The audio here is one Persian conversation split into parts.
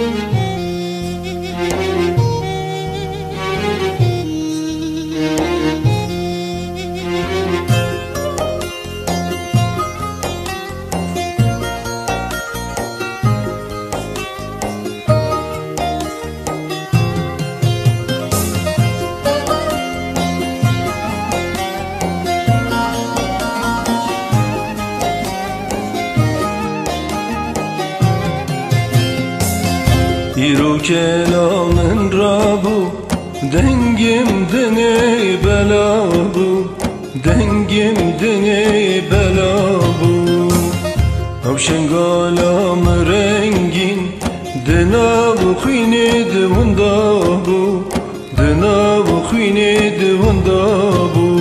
ایرو کلامن را بو دنگم دنی بلا بو دنگم دنی بلا بو او شنگالام رنگین دنا و خوینی دوندا بو دنا و خوینی دوندا بو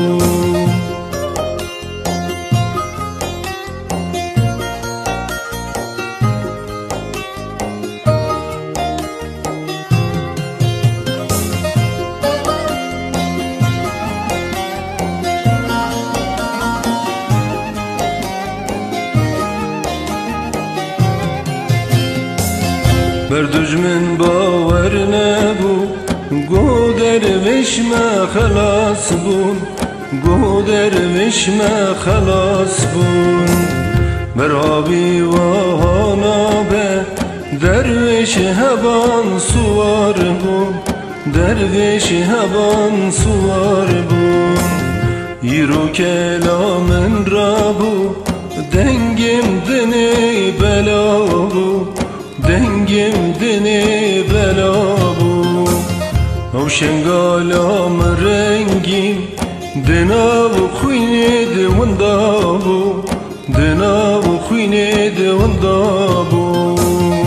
بر دجمن باور نبو گو درویش ما خلاص بون گو درویش ما خلاص بون بر آبی و هانا به درویش هبان سوار بون درویش هبان سوار بون ایرو کلامن را بو دنگم دنی بلا بو دنگم دنی بلا بو او شنگالام رنگیم دنا و خوینی دوندا بو دنا و خوینی دوندا بو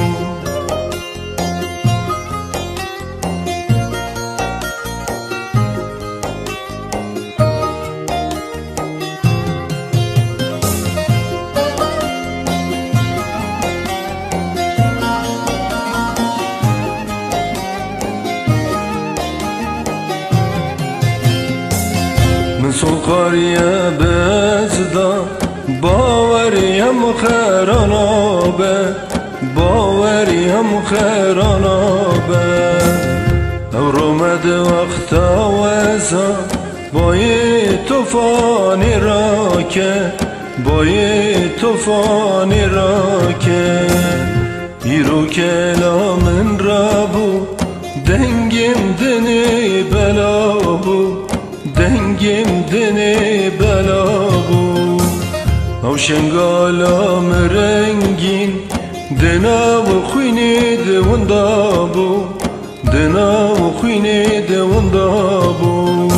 من سوقاریا بزدا باوریم خیرانا به باوریم خیرانا به او رومد وقت وزا بای توفانی را که بای توفانی را که ایرو کلامن را بو دنگم دنی بلا بو دنگم دنی بلا بو او شنگالام رنگین دنا و خوینی دوندا بو دنا و خوینی دوندا بو